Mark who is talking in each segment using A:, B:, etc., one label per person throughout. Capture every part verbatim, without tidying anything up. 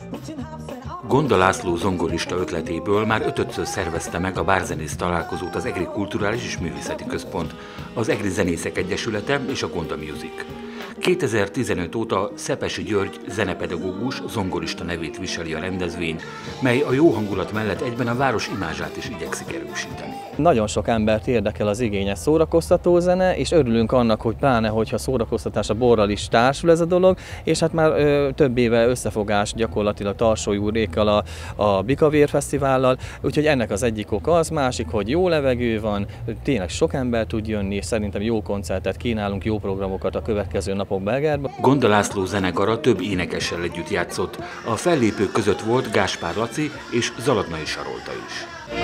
A: Gonda László zongorista ötletéből már ötödször szervezte meg a bárzenész találkozót az Egri Kulturális és Művészeti Központ, az Egri Zenészek Egyesülete és a Gonda Music. kétezer-tizenöt óta Szepesi György zenepedagógus zongorista nevét viseli a rendezvény, mely a jó hangulat mellett egyben a város imázsát is igyekszik erősíteni.
B: Nagyon sok embert érdekel az igényes szórakoztató zene, és örülünk annak, hogy pláne, hogyha szórakoztatás a borral is társul ez a dolog, és hát már ö, több éve összefogás gyakorlatilag Tarsói úrékkal a, a Bikavér Fesztivállal, úgyhogy ennek az egyik oka az, másik, hogy jó levegő van, tényleg sok ember tud jönni, és szerintem jó koncertet kínálunk, jó programokat a következő napok Belgárban.
A: Gonda László zenekara több énekessel együtt játszott, a fellépők között volt Gáspár Laci és Zalatnai Sarolta is.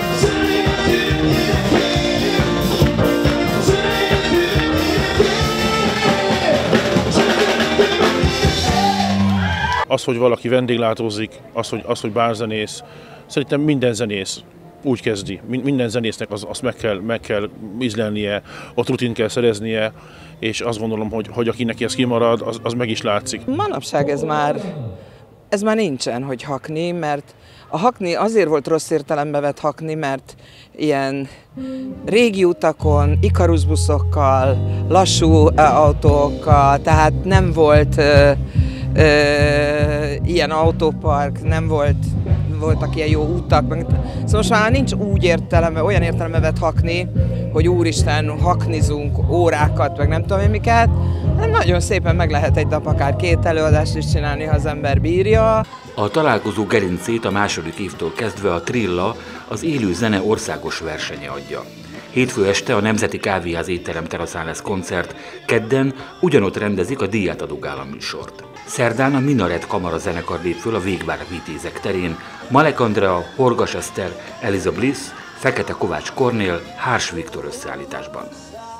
C: Az, hogy valaki vendéglátózik, az, hogy, az, hogy bárzenész, szerintem minden zenész úgy kezdi. Minden zenésznek az, azt meg kell, meg kell ízlelnie, ott rutint kell szereznie, és azt gondolom, hogy, hogy aki neki ez kimarad, az, az meg is látszik.
D: Manapság ez már, ez már nincsen, hogy hakni, mert a hakni azért volt rossz értelembe vett hakni, mert ilyen régi utakon, ikaruszbuszokkal, lassú autókkal, tehát nem volt ö, ö, ilyen autópark, nem volt, voltak ilyen jó utak. Szóval most már nincs úgy értelembe, olyan értelembe vett hakni, hogy úristen, haknizunk órákat, meg nem tudom én miket, hanem nagyon szépen meg lehet egy nap akár két előadást is csinálni, ha az ember bírja.
A: A találkozó gerincét a második évtől kezdve a Trilla, az élő zene országos versenye adja. Hétfő este a Nemzeti Kávéház étterem teraszán lesz koncert, kedden ugyanott rendezik a díjátadó gálaműsort. Szerdán a Minaret Kamara zenekar lép föl a Végvár Vitézek terén, Malek Andrea, Horgas Eszter, Eliza Bliss, Fekete Kovács Kornél, Hárs Viktor összeállításban.